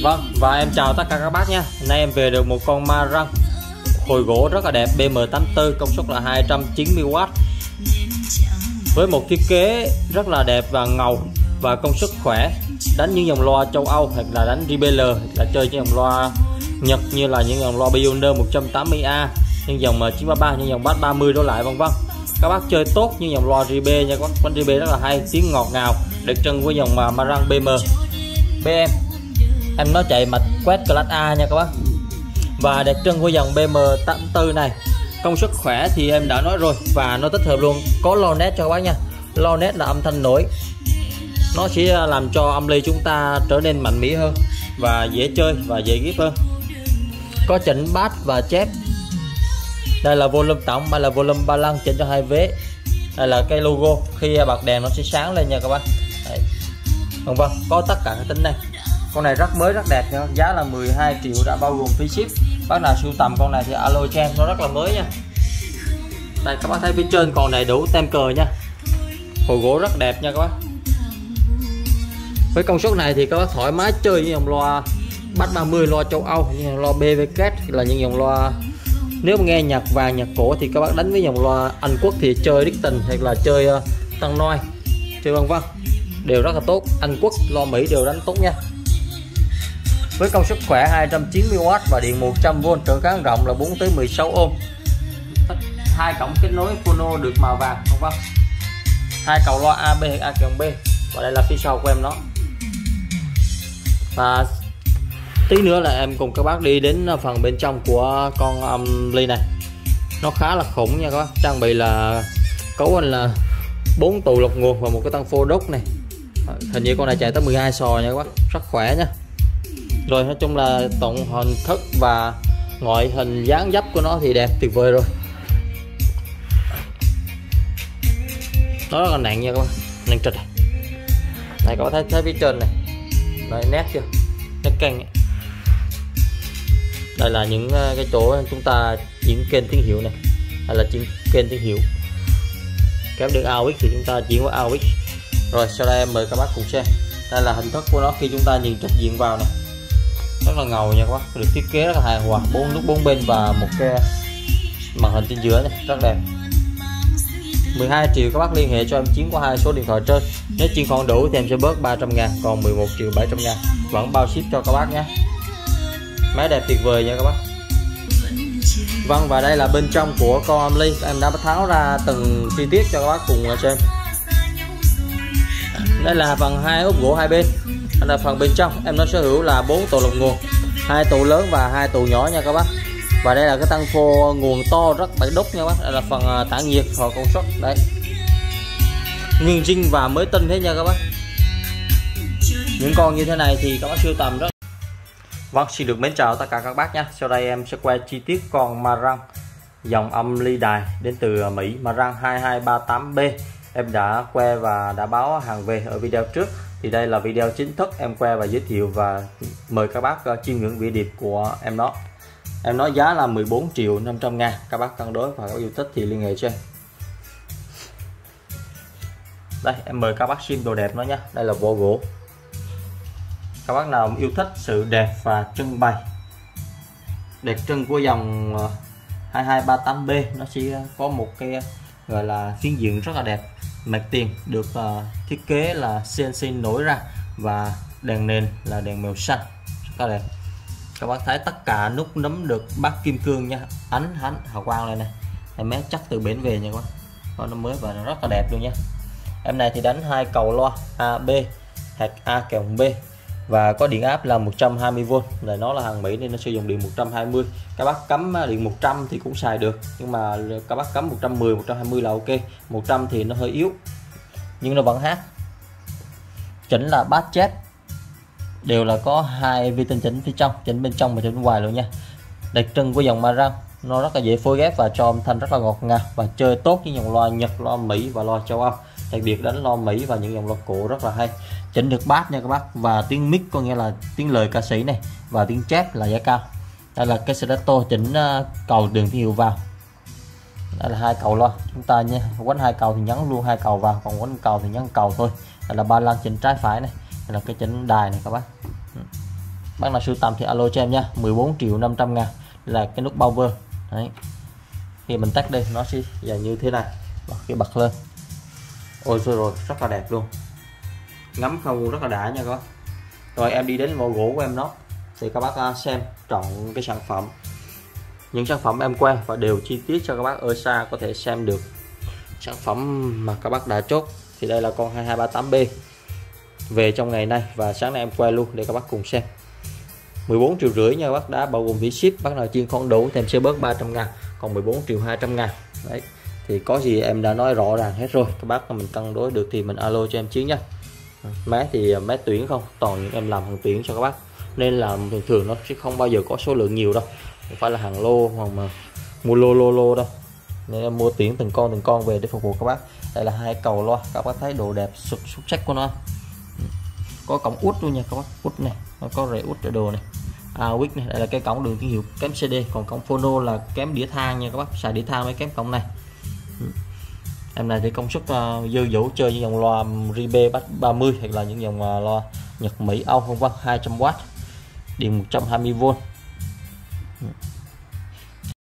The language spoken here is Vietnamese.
Vâng, và em chào tất cả các bác nha. Nay em về được một con Marang hồi gỗ rất là đẹp, BM84, công suất là 290W, với một thiết kế rất là đẹp và ngầu và công suất khỏe. Đánh những dòng loa châu Âu hoặc là đánh JBL, là chơi những dòng loa Nhật như là những dòng loa Pioneer 180A, những dòng 933, những dòng bass 30 đổ lại vân vân. Các bác chơi tốt như dòng loa JB nha các bác. Bánh JB rất là hay, tiếng ngọt ngào, đặc trưng của dòng Marang BM. Em nó chạy mạch quét class A nha các bác. Và đặc trưng của dòng BM84 này, công suất khỏe thì em đã nói rồi, và nó tích hợp luôn có low net cho các bác nha. Low net là âm thanh nổi, nó sẽ làm cho âm ly chúng ta trở nên mạnh mẽ hơn và dễ chơi và dễ ghép hơn. Có chỉnh bass và chép. Đây là volume tổng, đây là volume ba lăng chỉnh cho hai vế. Đây là cái logo, khi bật đèn nó sẽ sáng lên nha các bác. Đấy. Vâng, có tất cả các tính này. Con này rất mới, rất đẹp nha. Giá là 12 triệu đã bao gồm phí ship. Bác nào sưu tầm con này thì alo cho em, nó rất là mới nha. Đây các bác thấy phía trên còn đầy đủ tem cờ nha. Hồi gỗ rất đẹp nha các bác. Với công suất này thì các bác thoải mái chơi với dòng loa bass 30, loa châu Âu, như dòng loa BVK, là những dòng loa. Nếu mà nghe nhạc vàng, nhạc cổ thì các bác đánh với dòng loa Anh Quốc thì chơi Dixon hoặc là chơi Tăng Noi, chơi vân vân, đều rất là tốt. Anh Quốc, loa Mỹ đều đánh tốt nha. Với công suất khỏe 290W và điện 100V, trở kháng rộng là 4 tới 16 ohm. Hai cổng kết nối phono được màu vàng vân vân. Hai cầu loa AB hoặc A-B, và đây là phía sau của em nó. Và tí nữa là em cùng các bác đi đến phần bên trong của con âm ly này. Nó khá là khủng nha các bác. Trang bị là cấu anh là 4 tụ lọc nguồn và một cái tăng phô đốc này. Hình như con này chạy tới 12 sò nha các bác, rất khỏe nha. Rồi nói chung là tổng hình thức và ngoại hình dáng dấp của nó thì đẹp tuyệt vời rồi. Nó rất là nặng nha các bác, nặng trịch này. Này các bác thấy phía trên này, đây nét chưa, nét căng ấy. Đây là những cái chỗ chúng ta chuyển kênh tín hiệu này, hay là chuyển kênh tín hiệu. Kéo được AUX thì chúng ta chuyển qua AUX. Rồi sau đây em mời các bác cùng xem. Đây là hình thức của nó khi chúng ta nhìn trực diện vào này, rất là ngầu nha các bác, được thiết kế rất là hài hòa, 4 nút 4 bên và một cái màn hình trên giữa này, rất đẹp. 12 triệu các bác liên hệ cho em Chiến qua hai số điện thoại trên. Nếu chuyên khoản đủ thì em sẽ bớt 300.000, còn 11 triệu 700.000, vẫn bao ship cho các bác nhé. Máy đẹp tuyệt vời nha các bác. Vâng, và đây là bên trong của con âm ly, em đã tháo ra từng chi tiết cho các bác cùng xem. Đây là phần hai ốp gỗ hai bên. Đây là phần bên trong, em nó sở hữu là 4 tụ lọc nguồn, 2 tụ lớn và 2 tụ nhỏ nha các bác. Và đây là cái tăng phô nguồn to rất bảy đúc nha bác. Đây là phần tản nhiệt và công suất đấy, nguyên zin và mới tinh thế nha các bác. Những con như thế này thì các bác sưu tầm rất. Vâng, xin được mến chào tất cả các bác nha. Sau đây em sẽ quay chi tiết con Marang dòng âm ly đài đến từ Mỹ, Marang 2238B. Em đã que và đã báo hàng về ở video trước, thì đây là video chính thức em que và giới thiệu và mời các bác chiêm ngưỡng vỉa điệp của em nó. Em nói giá là 14 triệu 500.000, các bác cân đối và có yêu thích thì liên hệ cho em. Đây em mời các bác xem đồ đẹp nó nhé. Đây là vỏ gỗ. Các bác nào yêu thích sự đẹp và trưng bày đặc trưng của dòng 2238B, nó sẽ có một cái gọi là phiến diện rất là đẹp. Mặt tiền được thiết kế là CNC nổi ra, và đèn nền là đèn màu xanh rất là đẹp. Các bác thấy tất cả nút nấm được bắt kim cương nha, ánh hào quang này này, em mé chắc từ bến về nha các bác. Con nó mới và nó rất là đẹp luôn nha. Em này thì đánh hai cầu loa AB hoặc A-B, và có điện áp là 120V. Là nó là hàng Mỹ nên nó sử dụng điện 120. Các bác cắm điện 100 thì cũng xài được, nhưng mà các bác cắm 110, 120 là ok. 100 thì nó hơi yếu nhưng nó vẫn hát. Chỉnh là bass chép đều là có hai vi tinh chỉnh phía trong, chỉnh bên trong và chỉnh bên ngoài luôn nha. Đặc trưng của dòng Marang, nó rất là dễ phối ghép và cho âm thanh rất là ngọt ngào, và chơi tốt với dòng loa Nhật, loa Mỹ và loa châu Âu. Đặc biệt đánh loa Mỹ và những dòng loa cổ rất là hay. Chỉnh được bass nha các bác, và tiếng mic có nghĩa là tiếng lời ca sĩ này, và tiếng chép là giá cao. Đây là cái stretto chỉnh cầu đường tín hiệu vào. Đây là hai cầu loa chúng ta nha, quánh hai cầu thì nhấn luôn hai cầu vào, còn quánh cầu thì nhấn cầu thôi. Đây là ba lăng chỉnh trái phải này. Đây là cái chỉnh đài này các bác. bác nào sưu tầm thì alo cho em nha. 14.500.000 là cái nút power đấy. Khi mình tắt đây nó sẽ dạng như thế này, khi bật lên ôi rồi rất là đẹp luôn, ngắm không rất là đã nha các bác. Rồi em đi đến mẫu gỗ của em nó thì các bác xem trọn cái sản phẩm, những sản phẩm em quay và đều chi tiết cho các bác ở xa có thể xem được sản phẩm mà các bác đã chốt. Thì đây là con 2238B về trong ngày nay và sáng nay em quay luôn để các bác cùng xem. 14,5 triệu nha các bác, đã bao gồm phí ship, bác nào chiên không đủ thì em sẽ bớt 300.000, còn 14.200.000 đấy. Thì có gì em đã nói rõ ràng hết rồi, các bác mình cân đối được thì mình alo cho em chứ nhá. Máy thì máy tuyển không, toàn những em làm hàng tuyển cho các bác, nên là thường thường nó sẽ không bao giờ có số lượng nhiều đâu, không phải là hàng lô hoặc mà mua lô đâu, nên em mua tuyển từng con về để phục vụ các bác. Đây là hai cầu loa, các bác thấy độ đẹp xuất sắc của nó, có cổng út luôn nha các bác, út này nó có rễ út ở đồ này, quick này. Đây là cái cổng đường tín hiệu kém CD, còn cổng phono là kém đĩa than nha các bác, xài đĩa than mới kém cổng này. Em này thì công suất dư dữ chơi những dòng loa Ribe 30 hoặc là những dòng loa Nhật Mỹ Âu vân vân, 200W điện 120V.